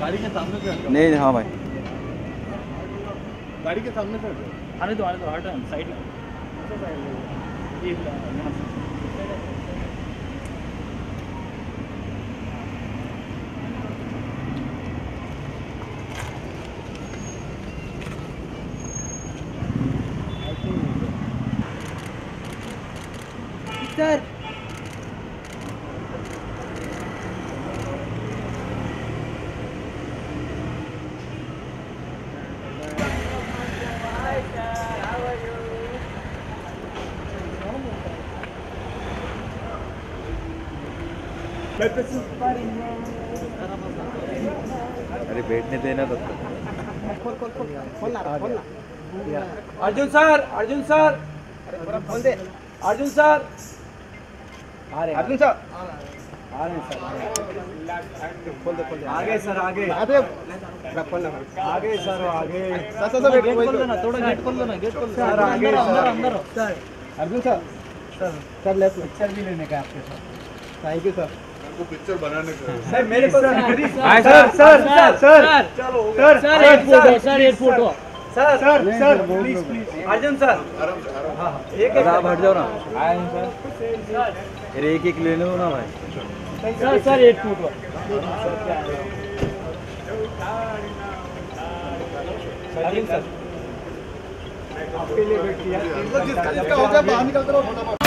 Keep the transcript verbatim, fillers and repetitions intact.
गाड़ी के सामने से हटो। नहीं हाँ भाई गाड़ी के सामने से हटो। आने दो आने दो हटो साइड में ये यहाँ से सर अरे बैठने देना तब तक। खोल खोल खोल खोलना खोलना अर्जुन सर अर्जुन सर खोल दे अर्जुन सर आ रहे अर्जुन सर आ रहे हैं सर खोल दे खोल दे आगे सर आगे आगे खोलना आगे सर आगे सर सर गेट खोल दो ना थोड़ा गेट खोल दो ना गेट खोल दो सर आगे अंदर अंदर sir Arjun sir sir sir left picture भी लेने का आपके साथ थैंक यू सर को पिक्चर बनाने का सर मेरे को सर सर सर चलो सर सर एक फोटो सर एक photo sir sir sir please please Arjun sir आराम से आराम हाँ एक अरे एक आप हट जाओ ना। आए हैं सर अरे एक एक ले लो ना भाई। सर सर एक फोटो अर्जुन सर आपके लिए वेट किया जिसका जिसका हो गया बाहर निकलते रहो फटाफट।